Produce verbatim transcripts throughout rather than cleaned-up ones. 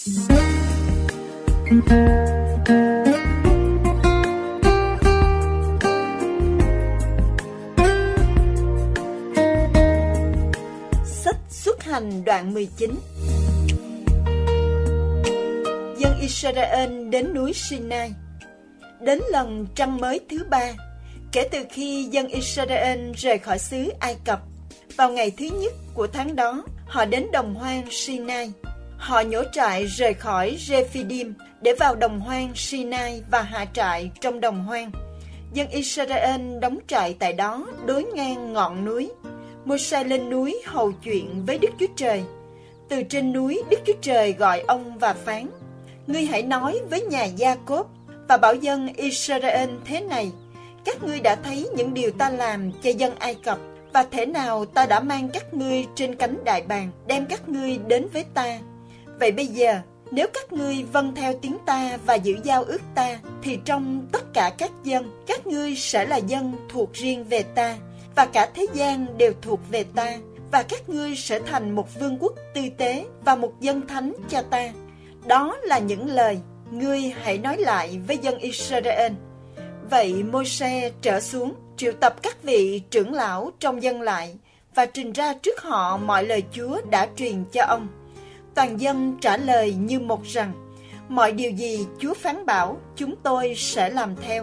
Sách Xuất Hành đoạn mười chín. Dân Israel đến núi Sinai. Đến lần trăng mới thứ ba, kể từ khi dân Israel rời khỏi xứ Ai Cập, vào ngày thứ nhất của tháng đó, họ đến đồng hoang Sinai. Họ nhổ trại rời khỏi Rephidim để vào đồng hoang Sinai và hạ trại trong đồng hoang. Dân Israel đóng trại tại đó đối ngang ngọn núi. Môi-se lên núi hầu chuyện với Đức Chúa Trời. Từ trên núi, Đức Chúa Trời gọi ông và phán: Ngươi hãy nói với nhà Gia-cốp và bảo dân Israel thế này: Các ngươi đã thấy những điều ta làm cho dân Ai Cập, và thế nào ta đã mang các ngươi trên cánh đại bàng, đem các ngươi đến với ta. Vậy bây giờ, nếu các ngươi vâng theo tiếng ta và giữ giao ước ta, thì trong tất cả các dân, các ngươi sẽ là dân thuộc riêng về ta, và cả thế gian đều thuộc về ta, và các ngươi sẽ thành một vương quốc tư tế và một dân thánh cho ta. Đó là những lời ngươi hãy nói lại với dân Israel. Vậy Môi-se trở xuống, triệu tập các vị trưởng lão trong dân lại, và trình ra trước họ mọi lời Chúa đã truyền cho ông. Toàn dân trả lời như một rằng: Mọi điều gì Chúa phán bảo, chúng tôi sẽ làm theo.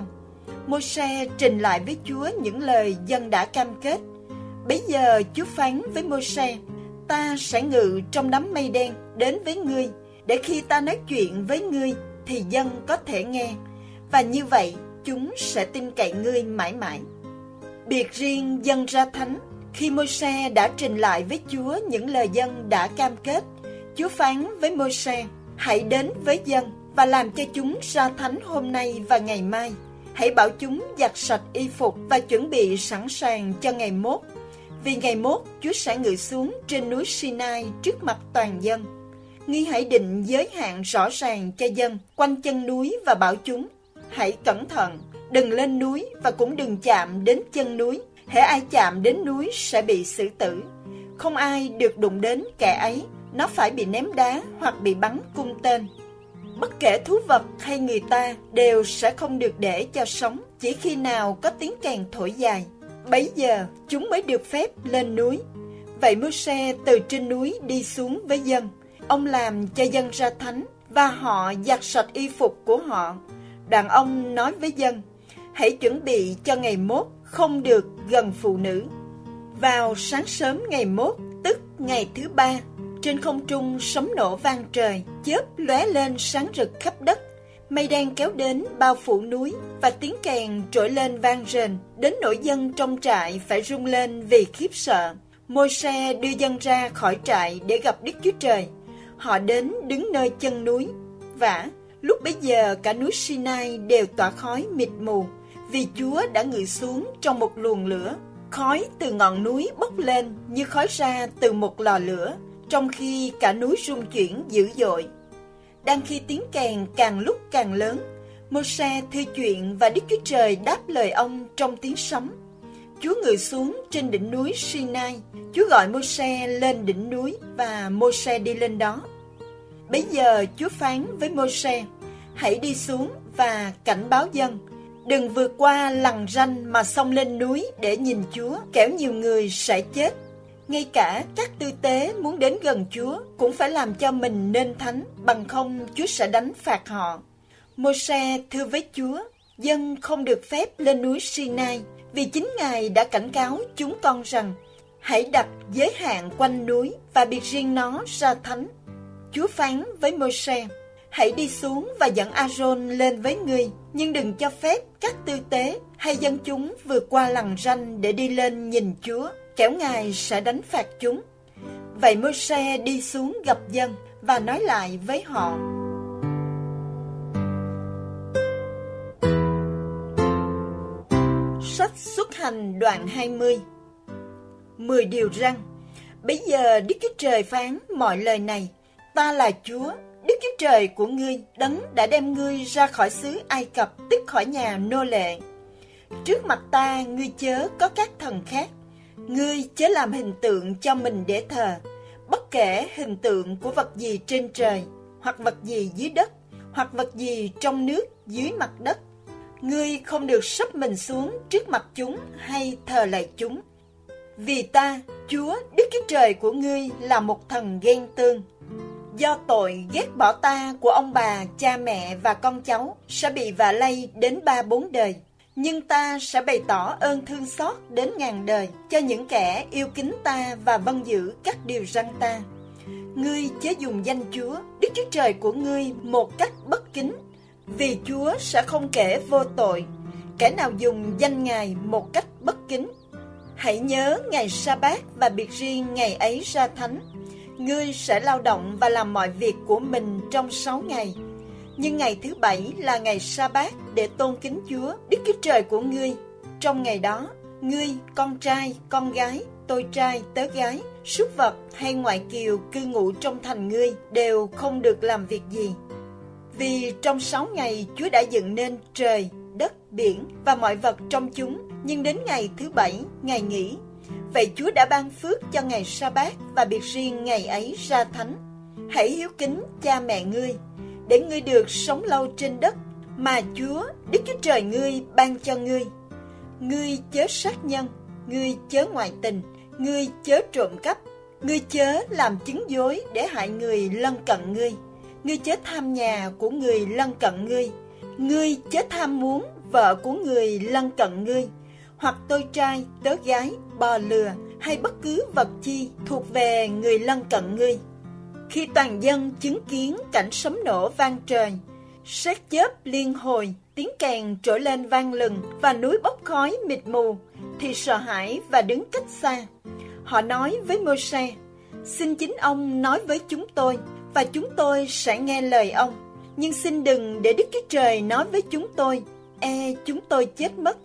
Môi-se trình lại với Chúa những lời dân đã cam kết. Bấy giờ Chúa phán với Môi-se: Ta sẽ ngự trong đám mây đen đến với ngươi, để khi ta nói chuyện với ngươi thì dân có thể nghe, và như vậy chúng sẽ tin cậy ngươi mãi mãi. Biệt riêng dân ra thánh, khi Môi-se đã trình lại với Chúa những lời dân đã cam kết, Chúa phán với Môi-se: Hãy đến với dân và làm cho chúng ra thánh hôm nay và ngày mai. Hãy bảo chúng giặt sạch y phục và chuẩn bị sẵn sàng cho ngày mốt. Vì ngày mốt Chúa sẽ ngự xuống trên núi Sinai trước mặt toàn dân. Ngươi hãy định giới hạn rõ ràng cho dân quanh chân núi và bảo chúng: Hãy cẩn thận, đừng lên núi và cũng đừng chạm đến chân núi. Hễ ai chạm đến núi sẽ bị xử tử. Không ai được đụng đến kẻ ấy, nó phải bị ném đá hoặc bị bắn cung tên. Bất kể thú vật hay người ta đều sẽ không được để cho sống, chỉ khi nào có tiếng kèn thổi dài. Bấy giờ chúng mới được phép lên núi. Vậy Môi-se từ trên núi đi xuống với dân. Ông làm cho dân ra thánh, và họ giặt sạch y phục của họ. Đoạn ông nói với dân: Hãy chuẩn bị cho ngày mốt, không được gần phụ nữ. Vào sáng sớm ngày mốt, tức ngày thứ ba, trên không trung sấm nổ vang trời, chớp lóe lên sáng rực khắp đất. Mây đen kéo đến bao phủ núi, và tiếng kèn trỗi lên vang rền, đến nỗi dân trong trại phải rung lên vì khiếp sợ. Môi-se đưa dân ra khỏi trại để gặp Đức Chúa Trời. Họ đến đứng nơi chân núi. Vả, lúc bấy giờ cả núi Sinai đều tỏa khói mịt mù, vì Chúa đã ngự xuống trong một luồng lửa. Khói từ ngọn núi bốc lên như khói ra từ một lò lửa, trong khi cả núi rung chuyển dữ dội. Đang khi tiếng kèn càng lúc càng lớn, Môi-se thư chuyện và Đức Chúa Trời đáp lời ông trong tiếng sấm. Chúa ngự xuống trên đỉnh núi Sinai. Chúa gọi Môi-se lên đỉnh núi, và Môi-se đi lên đó. Bấy giờ Chúa phán với Môi-se: Hãy đi xuống và cảnh báo dân. Đừng vượt qua lằn ranh mà xông lên núi để nhìn Chúa, kẻo nhiều người sẽ chết. Ngay cả các tư tế muốn đến gần Chúa cũng phải làm cho mình nên thánh, bằng không Chúa sẽ đánh phạt họ. Môi-se thưa với Chúa: Dân không được phép lên núi Sinai, vì chính Ngài đã cảnh cáo chúng con rằng: Hãy đặt giới hạn quanh núi và biệt riêng nó ra thánh. Chúa phán với Môi-se: Hãy đi xuống và dẫn A-rôn lên với ngươi, nhưng đừng cho phép các tư tế hay dân chúng vượt qua lằn ranh để đi lên nhìn Chúa, kẻo Ngài sẽ đánh phạt chúng. Vậy Môi-se đi xuống gặp dân và nói lại với họ. Sách Xuất Hành đoạn hai mươi. Mười điều răn. Bây giờ Đức Chúa Trời phán mọi lời này: Ta là Chúa, Đức Chúa Trời của ngươi, đấng đã đem ngươi ra khỏi xứ Ai Cập, tức khỏi nhà nô lệ. Trước mặt ta ngươi chớ có các thần khác, ngươi chớ làm hình tượng cho mình để thờ, bất kể hình tượng của vật gì trên trời, hoặc vật gì dưới đất, hoặc vật gì trong nước dưới mặt đất. Ngươi không được sấp mình xuống trước mặt chúng hay thờ lạy chúng. Vì ta, Chúa, Đức Chúa Trời của ngươi là một thần ghen tương. Do tội ghét bỏ ta của ông bà, cha mẹ và con cháu sẽ bị vạ lây đến ba bốn đời. Nhưng ta sẽ bày tỏ ơn thương xót đến ngàn đời cho những kẻ yêu kính ta và vâng giữ các điều răn ta. Ngươi chớ dùng danh Chúa, Đức Chúa Trời của ngươi một cách bất kính, vì Chúa sẽ không kể vô tội kẻ nào dùng danh Ngài một cách bất kính. Hãy nhớ ngày Sa-bát và biệt riêng ngày ấy ra thánh. Ngươi sẽ lao động và làm mọi việc của mình trong sáu ngày. Nhưng ngày thứ bảy là ngày Sa-bát để tôn kính Chúa, Đức Chúa Trời của ngươi. Trong ngày đó, ngươi, con trai, con gái, tôi trai, tớ gái, súc vật hay ngoại kiều cư ngụ trong thành ngươi đều không được làm việc gì. Vì trong sáu ngày Chúa đã dựng nên trời, đất, biển và mọi vật trong chúng, nhưng đến ngày thứ bảy, ngày nghỉ. Vậy Chúa đã ban phước cho ngày Sa-bát và biệt riêng ngày ấy ra thánh. Hãy hiếu kính cha mẹ ngươi, để ngươi được sống lâu trên đất mà Chúa, Đức Chúa Trời ngươi ban cho ngươi. Ngươi chớ sát nhân, ngươi chớ ngoại tình, ngươi chớ trộm cắp, ngươi chớ làm chứng dối để hại người lân cận ngươi, ngươi chớ tham nhà của người lân cận ngươi, ngươi chớ tham muốn vợ của người lân cận ngươi, hoặc tôi trai, tớ gái, bò lừa hay bất cứ vật chi thuộc về người lân cận ngươi. Khi toàn dân chứng kiến cảnh sấm nổ vang trời, sét chớp liên hồi, tiếng kèn trỗi lên vang lừng và núi bốc khói mịt mù, thì sợ hãi và đứng cách xa. Họ nói với Môi-se: xin chính ông nói với chúng tôi, và chúng tôi sẽ nghe lời ông. Nhưng xin đừng để Đức Chúa Trời nói với chúng tôi, e chúng tôi chết mất.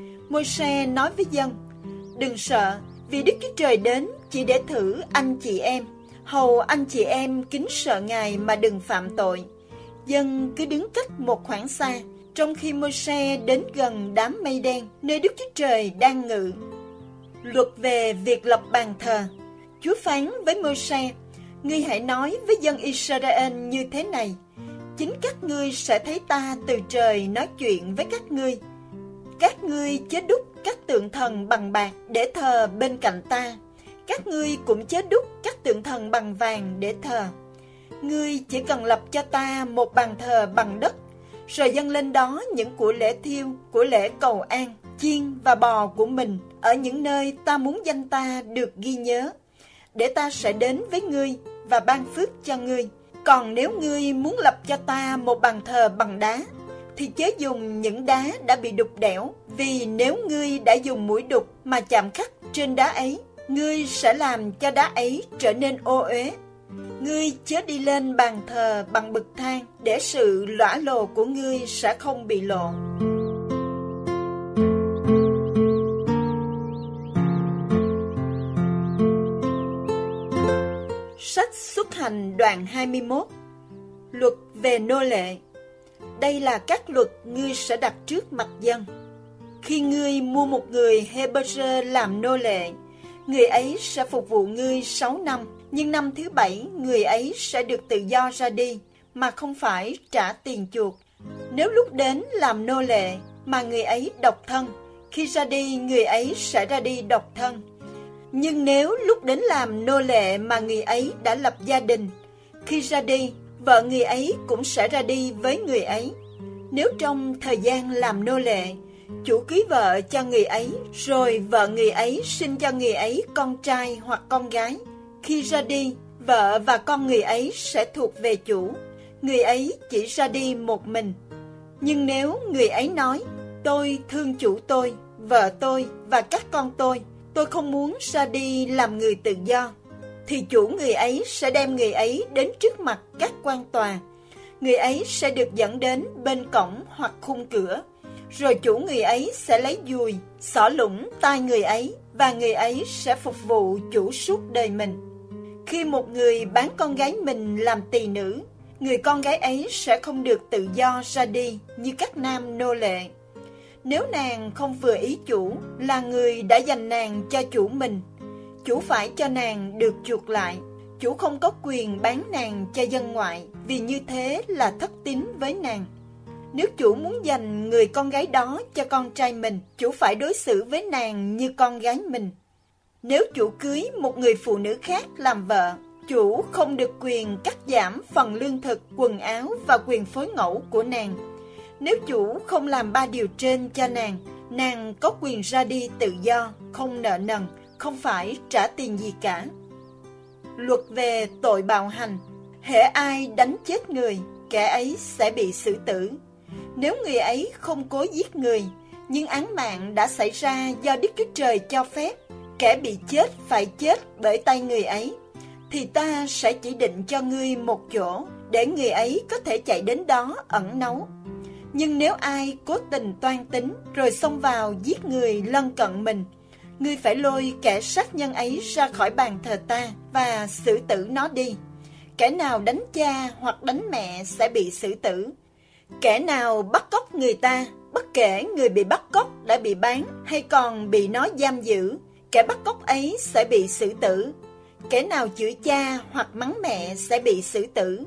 Môi-se nói với dân: đừng sợ, vì Đức Chúa Trời đến chỉ để thử anh chị em, hầu anh chị em kính sợ Ngài mà đừng phạm tội. Dân cứ đứng cách một khoảng xa, trong khi Môi-se đến gần đám mây đen, nơi Đức Chúa Trời đang ngự. Luật về việc lập bàn thờ. Chúa phán với Môi-se: ngươi hãy nói với dân Israel như thế này: chính các ngươi sẽ thấy ta từ trời nói chuyện với các ngươi. Các ngươi chớ đúc các tượng thần bằng bạc để thờ bên cạnh ta. Các ngươi cũng chớ đúc các tượng thần bằng vàng để thờ. Ngươi chỉ cần lập cho ta một bàn thờ bằng đất, rồi dâng lên đó những của lễ thiêu, của lễ cầu an, chiên và bò của mình ở những nơi ta muốn danh ta được ghi nhớ, để ta sẽ đến với ngươi và ban phước cho ngươi. Còn nếu ngươi muốn lập cho ta một bàn thờ bằng đá, thì chớ dùng những đá đã bị đục đẽo, vì nếu ngươi đã dùng mũi đục mà chạm khắc trên đá ấy, ngươi sẽ làm cho đá ấy trở nên ô uế. Ngươi chớ đi lên bàn thờ bằng bậc thang, để sự lõa lồ của ngươi sẽ không bị lộ. Sách Xuất Hành đoạn hai mươi mốt. Luật về nô lệ. Đây là các luật ngươi sẽ đặt trước mặt dân. Khi ngươi mua một người Hebrew làm nô lệ, người ấy sẽ phục vụ ngươi sáu năm, nhưng năm thứ bảy người ấy sẽ được tự do ra đi, mà không phải trả tiền chuộc. Nếu lúc đến làm nô lệ mà người ấy độc thân, khi ra đi người ấy sẽ ra đi độc thân. Nhưng nếu lúc đến làm nô lệ mà người ấy đã lập gia đình, khi ra đi, vợ người ấy cũng sẽ ra đi với người ấy. Nếu trong thời gian làm nô lệ, chủ cưới vợ cho người ấy, rồi vợ người ấy sinh cho người ấy con trai hoặc con gái, khi ra đi, vợ và con người ấy sẽ thuộc về chủ. Người ấy chỉ ra đi một mình. Nhưng nếu người ấy nói: tôi thương chủ tôi, vợ tôi và các con tôi, tôi không muốn ra đi làm người tự do, thì chủ người ấy sẽ đem người ấy đến trước mặt các quan tòa. Người ấy sẽ được dẫn đến bên cổng hoặc khung cửa, rồi chủ người ấy sẽ lấy dùi xỏ lũng tai người ấy, và người ấy sẽ phục vụ chủ suốt đời mình. Khi một người bán con gái mình làm tỳ nữ, người con gái ấy sẽ không được tự do ra đi như các nam nô lệ. Nếu nàng không vừa ý chủ, là người đã dành nàng cho chủ mình, chủ phải cho nàng được chuộc lại. chủ không có quyền bán nàng cho dân ngoại, vì như thế là thất tín với nàng. Nếu chủ muốn dành người con gái đó cho con trai mình, chủ phải đối xử với nàng như con gái mình. Nếu chủ cưới một người phụ nữ khác làm vợ, chủ không được quyền cắt giảm phần lương thực, quần áo và quyền phối ngẫu của nàng. Nếu chủ không làm ba điều trên cho nàng, nàng có quyền ra đi tự do, không nợ nần, không phải trả tiền gì cả. Luật về tội bạo hành: hễ ai đánh chết người, kẻ ấy sẽ bị xử tử. Nếu người ấy không cố giết người, nhưng án mạng đã xảy ra do Đức Chúa Trời cho phép, kẻ bị chết phải chết bởi tay người ấy, thì ta sẽ chỉ định cho ngươi một chỗ, để người ấy có thể chạy đến đó ẩn náu. Nhưng nếu ai cố tình toan tính, rồi xông vào giết người lân cận mình, ngươi phải lôi kẻ sát nhân ấy ra khỏi bàn thờ ta và xử tử nó đi. Kẻ nào đánh cha hoặc đánh mẹ sẽ bị xử tử. Kẻ nào bắt cóc người ta, bất kể người bị bắt cóc đã bị bán hay còn bị nó giam giữ, kẻ bắt cóc ấy sẽ bị xử tử. Kẻ nào chửi cha hoặc mắng mẹ sẽ bị xử tử.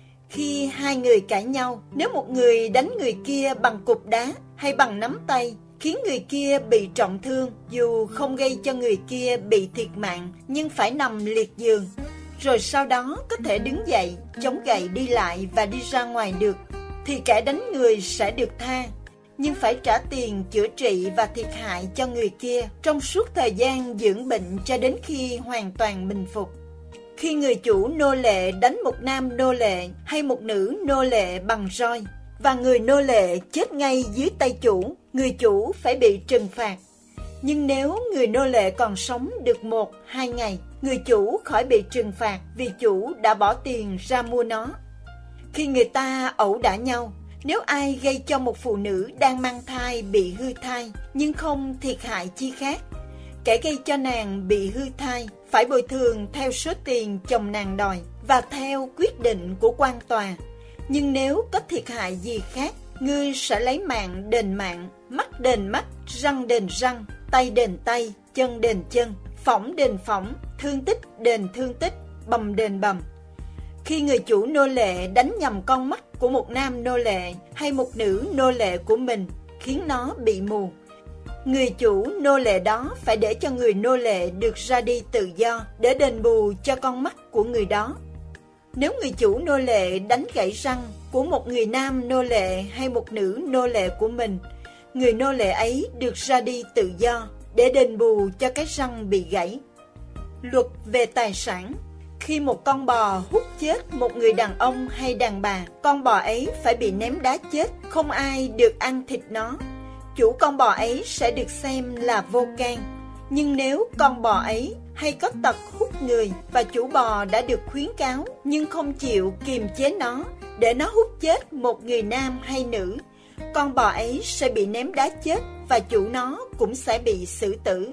Khi hai người cãi nhau, nếu một người đánh người kia bằng cục đá hay bằng nắm tay, khiến người kia bị trọng thương, dù không gây cho người kia bị thiệt mạng, nhưng phải nằm liệt giường, rồi sau đó có thể đứng dậy, chống gậy đi lại và đi ra ngoài được, thì kẻ đánh người sẽ được tha, nhưng phải trả tiền chữa trị và thiệt hại cho người kia trong suốt thời gian dưỡng bệnh cho đến khi hoàn toàn bình phục. Khi người chủ nô lệ đánh một nam nô lệ hay một nữ nô lệ bằng roi, và người nô lệ chết ngay dưới tay chủ, người chủ phải bị trừng phạt. Nhưng nếu người nô lệ còn sống được một, hai ngày, người chủ khỏi bị trừng phạt vì chủ đã bỏ tiền ra mua nó. Khi người ta ẩu đả nhau, nếu ai gây cho một phụ nữ đang mang thai bị hư thai, nhưng không thiệt hại chi khác, kẻ gây cho nàng bị hư thai phải bồi thường theo số tiền chồng nàng đòi và theo quyết định của quan tòa. Nhưng nếu có thiệt hại gì khác, ngươi sẽ lấy mạng đền mạng, mắt đền mắt, răng đền răng, tay đền tay, chân đền chân, phỏng đền phỏng, thương tích đền thương tích, bầm đền bầm. Khi người chủ nô lệ đánh nhầm con mắt của một nam nô lệ hay một nữ nô lệ của mình, khiến nó bị mù, người chủ nô lệ đó phải để cho người nô lệ được ra đi tự do để đền bù cho con mắt của người đó. Nếu người chủ nô lệ đánh gãy răng của một người nam nô lệ hay một nữ nô lệ của mình, người nô lệ ấy được ra đi tự do để đền bù cho cái răng bị gãy. Luật về tài sản: khi một con bò hút chết một người đàn ông hay đàn bà, con bò ấy phải bị ném đá chết, không ai được ăn thịt nó. Chủ con bò ấy sẽ được xem là vô can. Nhưng nếu con bò ấy hay có tật hút người và chủ bò đã được khuyến cáo nhưng không chịu kiềm chế nó để nó hút chết một người nam hay nữ, con bò ấy sẽ bị ném đá chết và chủ nó cũng sẽ bị xử tử.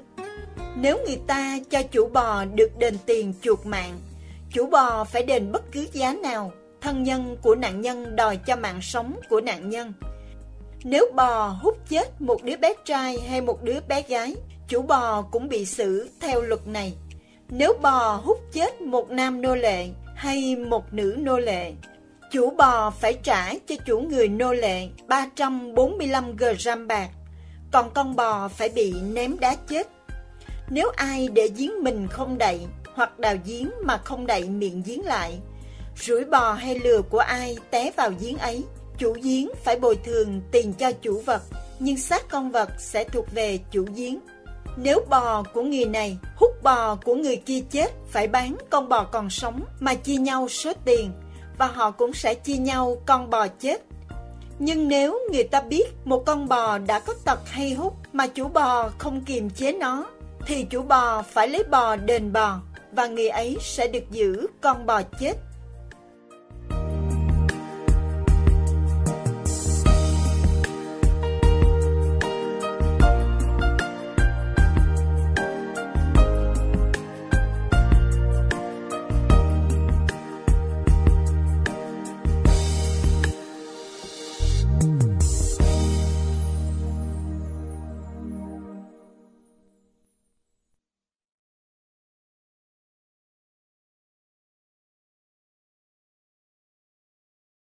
Nếu người ta cho chủ bò được đền tiền chuộc mạng, chủ bò phải đền bất cứ giá nào thân nhân của nạn nhân đòi cho mạng sống của nạn nhân. Nếu bò hút chết một đứa bé trai hay một đứa bé gái, chủ bò cũng bị xử theo luật này. Nếu bò hút chết một nam nô lệ hay một nữ nô lệ, chủ bò phải trả cho chủ người nô lệ ba trăm bốn mươi lăm gam bạc, còn con bò phải bị ném đá chết. Nếu ai để giếng mình không đậy, hoặc đào giếng mà không đậy miệng giếng lại, rủi bò hay lừa của ai té vào giếng ấy, chủ giếng phải bồi thường tiền cho chủ vật, nhưng xác con vật sẽ thuộc về chủ giếng. Nếu bò của người này hút bò của người kia chết, phải bán con bò còn sống mà chia nhau số tiền, và họ cũng sẽ chia nhau con bò chết. Nhưng nếu người ta biết một con bò đã có tật hay hút mà chủ bò không kiềm chế nó, thì chủ bò phải lấy bò đền bò, và người ấy sẽ được giữ con bò chết.